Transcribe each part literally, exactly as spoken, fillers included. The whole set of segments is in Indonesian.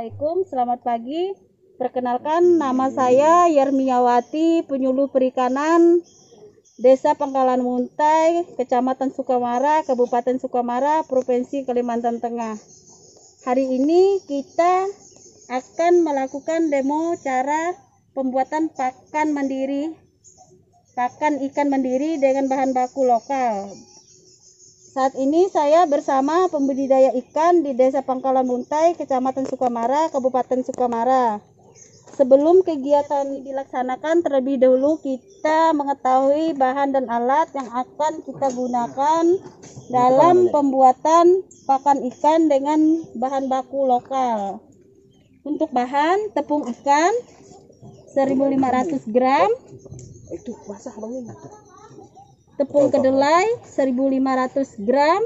Assalamualaikum, selamat pagi. Perkenalkan, nama saya Yermiawati, penyuluh perikanan Desa Pangkalan Muntai, Kecamatan Sukamara, Kabupaten Sukamara, Provinsi Kalimantan Tengah. Hari ini kita akan melakukan demo cara pembuatan pakan mandiri, pakan ikan mandiri dengan bahan baku lokal. Saat ini saya bersama pembudidaya ikan di Desa Pangkalan Muntai, Kecamatan Sukamara, Kabupaten Sukamara. Sebelum kegiatan dilaksanakan, terlebih dahulu kita mengetahui bahan dan alat yang akan kita gunakan dalam pembuatan pakan ikan dengan bahan baku lokal. Untuk bahan, tepung ikan seribu lima ratus gram, tepung kedelai seribu lima ratus gram,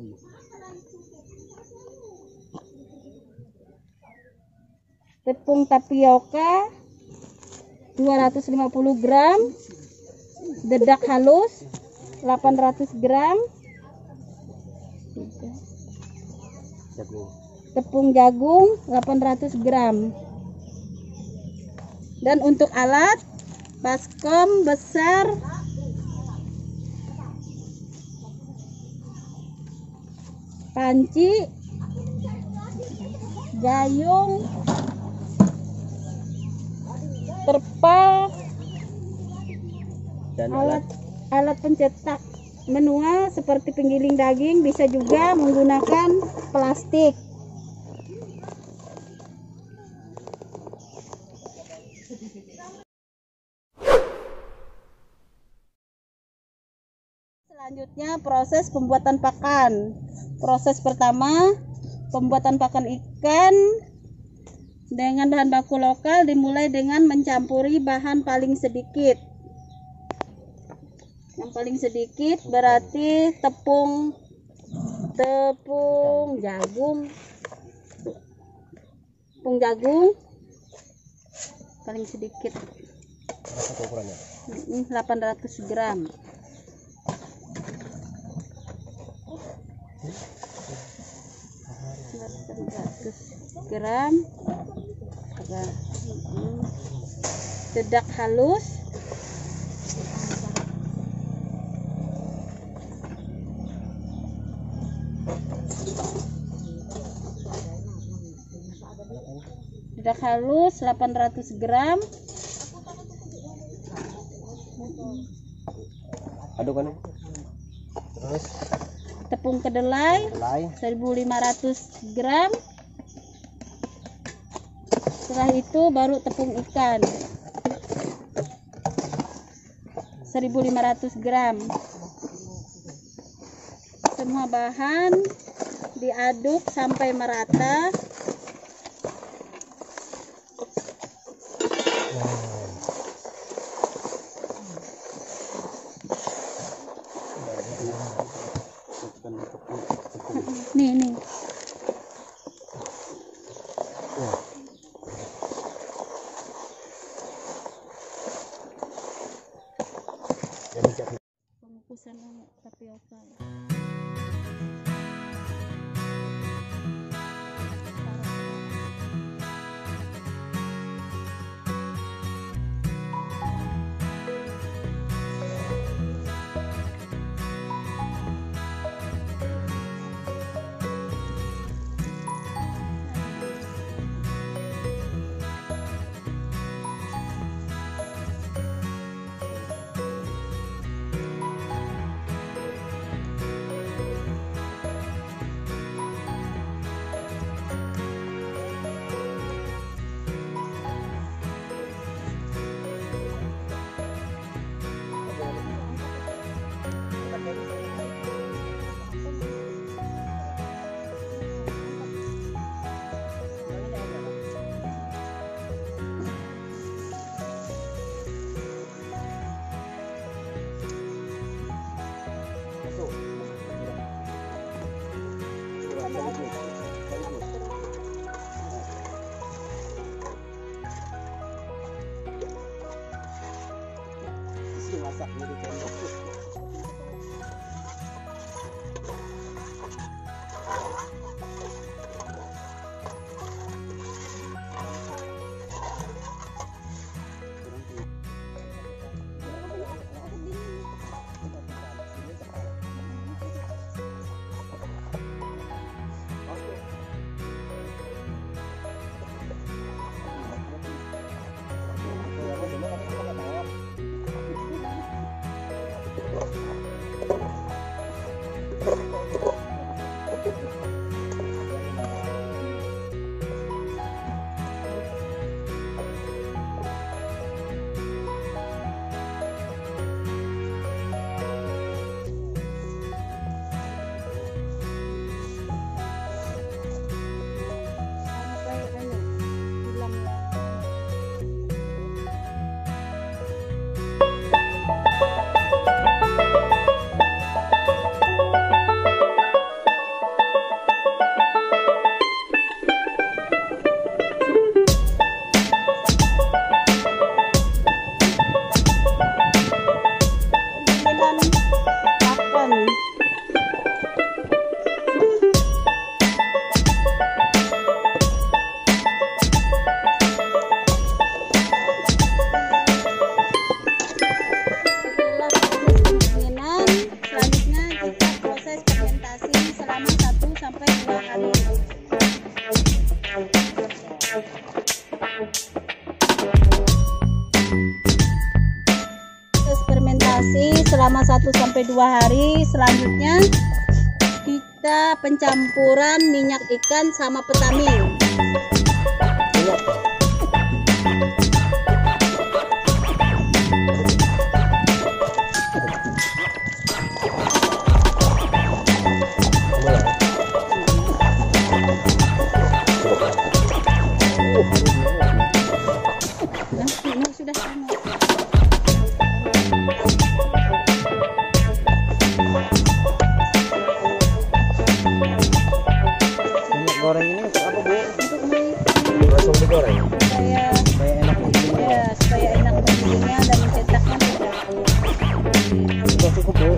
tepung tapioka dua ratus lima puluh gram, dedak halus delapan ratus gram, tepung jagung delapan ratus gram. Dan untuk alat, baskom besar panci, gayung, terpal, dan alat alat pencetak menua seperti penggiling daging, bisa juga menggunakan plastik. Selanjutnya proses pembuatan pakan. Proses pertama, pembuatan pakan ikan dengan bahan baku lokal dimulai dengan mencampuri bahan paling sedikit. Yang paling sedikit berarti tepung tepung jagung. Tepung jagung paling sedikit. Berapa ukurannya? delapan ratus gram. delapan ratus gram. Dedak halus dedak halus delapan ratus gram. Aduk-aduk. Terus tepung kedelai, kedelai seribu lima ratus gram. Setelah itu baru tepung ikan seribu lima ratus gram. Semua bahan diaduk sampai merata. Nih, nih. Pengukusan tapioka. Masak dulu. kasih selama satu sampai dua hari. Selanjutnya kita pencampuran minyak ikan sama petamin. Goreng ini untuk apa, Bu? Untuk mengisi Langsung digoreng. supaya Supaya enak mengisinya. ya supaya enak mengisinya dan mencetaknya mudah. Sudah cukup, Bu.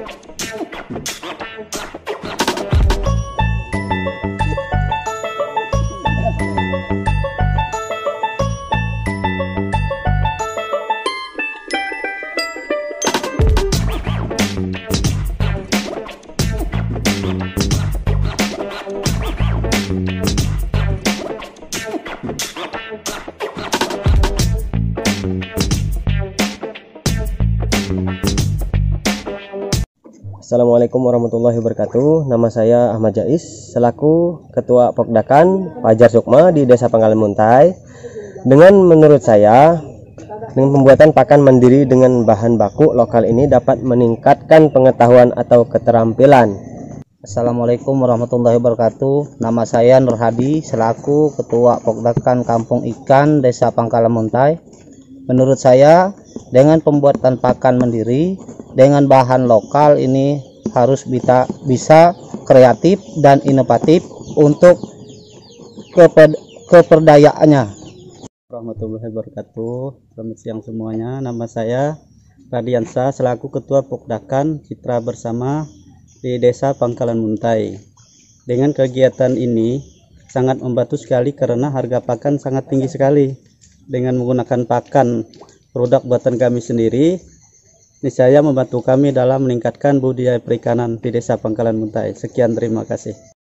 Assalamualaikum warahmatullahi wabarakatuh. Nama saya Ahmad Jais selaku Ketua Pokdakan Fajar Sukma di Desa Pangkalan Muntai. Dengan menurut saya, dengan pembuatan pakan mandiri dengan bahan baku lokal ini dapat meningkatkan pengetahuan atau keterampilan. Assalamualaikum warahmatullahi wabarakatuh. Nama saya Nur Hadi selaku Ketua Pokdakan Kampung Ikan Desa Pangkalan Muntai. Menurut saya, dengan pembuatan pakan mandiri dengan bahan lokal ini harus bisa, bisa kreatif dan inovatif untuk keper, keperdayaannya. Warahmatullahi wabarakatuh. Selamat siang semuanya. Nama saya Radiansa selaku Ketua Pokdakan Citra Bersama di Desa Pangkalan Muntai. Dengan kegiatan ini sangat membantu sekali karena harga pakan sangat tinggi sekali. Dengan menggunakan pakan produk buatan kami sendiri, niscaya membantu kami dalam meningkatkan budidaya perikanan di Desa Pangkalan Muntai. Sekian, terima kasih.